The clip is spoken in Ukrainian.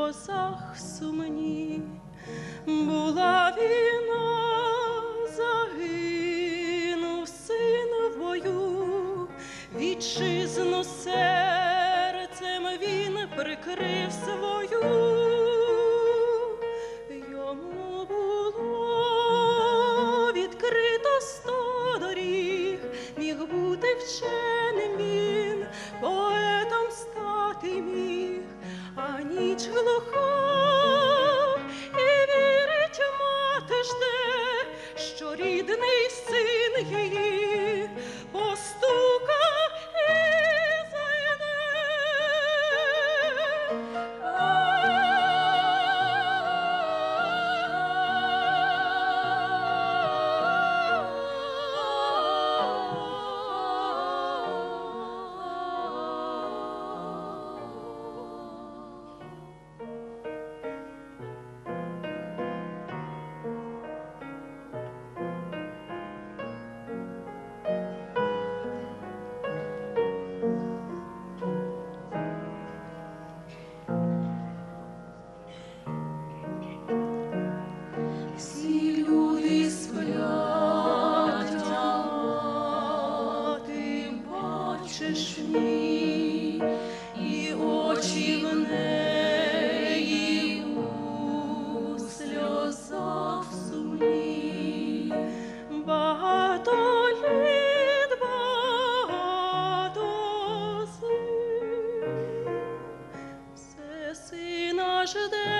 сльозах сумні. Була війна, загинув син в бою, вітчизну серцем він прикрив свою. Йому було відкрито 100 доріг, міг бути вченим він, поетом стати міг, а ніч глуха, і вірить мати жде, що рідний син її постука і зайде. Всі люди сплять, а мати бачиш в ній, і очі в неї у сльозах сумні. Багато літ, багато зим, все сина жде.